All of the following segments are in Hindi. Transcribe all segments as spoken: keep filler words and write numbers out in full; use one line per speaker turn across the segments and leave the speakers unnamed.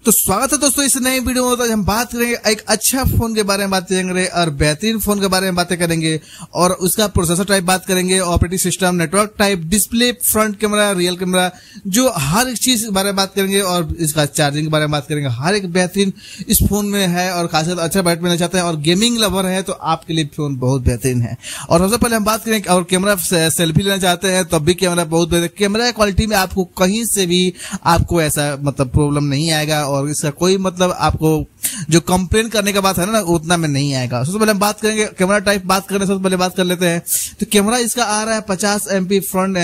तो स्वागत है दोस्तों इस नए वीडियो में। तो हम बात करेंगे एक अच्छा फोन के बारे में बात करेंगे और बेहतरीन फोन के बारे में बातें करेंगे और उसका प्रोसेसर टाइप बात करेंगे, operating system, network type, display, front camera, real camera, जो हर एक चीज के बारे में बात करेंगे और इसका चार्जिंग के बारे में बात करेंगे। हर एक बेहतरीन इस फोन में है और खासकर अच्छा बैटरी मिलना चाहते हैं और गेमिंग लवर है तो आपके लिए फोन बहुत बेहतरीन है। और सबसे पहले हम बात करेंगे और कैमरा सेल्फी लेना चाहते हैं तब भी कैमरा बहुत बेहतर, कैमरा क्वालिटी में आपको कहीं से भी आपको ऐसा मतलब प्रॉब्लम नहीं आएगा और इसका कोई मतलब आपको जो कंप्लेन करने का बात है ना उतना में नहीं आएगा। सबसे पहले हम बात करेंगे कैमरा टाइप बात करने सबसे पहले बात कर लेते हैं। तो कैमरा इसका आ रहा है पचास एमपी फ्रंट,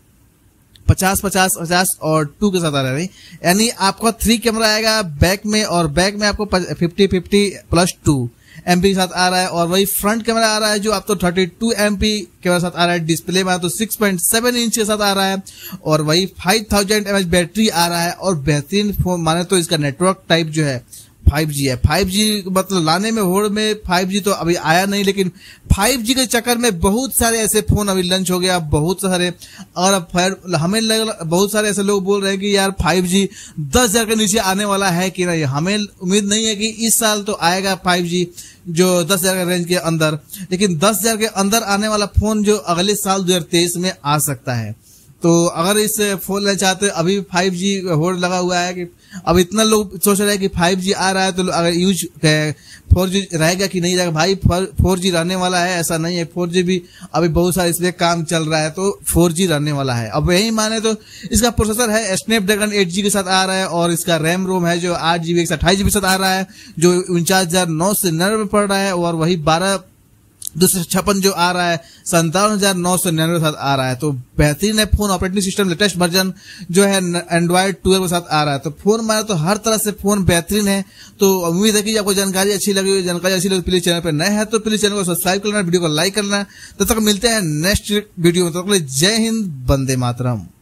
पचास पचास पचास और टू के साथ आ रहा है, यानी आपका थ्री कैमरा आएगा बैक में और बैक में आपको fifty fifty plus two MP के साथ आ रहा है। और वही फ्रंट कैमरा आ रहा है जो आपको थर्टी टू एमपी कैमरा साथ आ रहा है। डिस्प्ले में तो सिक्स पॉइंट सेवन इंच के साथ आ रहा है और वही फाइव थाउजेंड एमएच बैटरी आ रहा है। और बेहतरीन फोन माने तो इसका नेटवर्क टाइप जो है फाइव जी है। फाइव जी मतलब लाने में होड़ में फाइव जी तो अभी आया नहीं, लेकिन फाइव जी के चक्कर में बहुत सारे ऐसे फोन अभी लॉन्च हो गया, बहुत सारे। और अब हमें लग बहुत सारे ऐसे लोग बोल रहे हैं कि यार फाइव जी दस हजार के नीचे आने वाला है कि नहीं। हमें उम्मीद नहीं है कि इस साल तो आएगा फाइव जी जो दस हजार के रेंज के अंदर, लेकिन दस हजार के अंदर आने वाला फोन जो अगले साल दो हजार तेईस में आ सकता है। तो अगर इस फोन लेना चाहते हैं, अभी फाइव जी होड़ लगा हुआ है कि अब इतना लोग सोच रहे हैं कि फाइव जी आ रहा है तो अगर यूज फोर जी रहेगा कि नहीं रहेगा। भाई फोर जी रहने वाला है, ऐसा नहीं है। फोर जी भी अभी बहुत सारा इसलिए काम चल रहा है तो फोर जी रहने वाला है। अब यही माने तो इसका प्रोसेसर है स्नैपड्रैगन एट जी के साथ आ रहा है और इसका रैम रोम है जो आठ जीबी के अट्ठाईस जीबी के साथ आ रहा है जो उनचास हजार नौ सौ निन्यानवे पड़ रहा है। और वही बारह दो सौ छप्पन जो आ रहा है संतावन हजार नौ सौ निन्यानवे के साथ आ रहा है। तो बेहतरीन है phone. Operating system latest version जो है एंड्रॉइड ट्वेल्व के साथ आ रहा है। तो फोन माना तो हर तरह से फोन बेहतरीन है। तो उम्मीद है कि आपको जानकारी अच्छी लगी। जानकारी अच्छी लगी प्लीज चैनल पर नए हैं तो प्लीज चैनल को सब्सक्राइब करना, वीडियो को लाइक करना। तब तक मिलते हैं नेक्स्ट वीडियो में। तब तक जय हिंद, वंदे मातरम।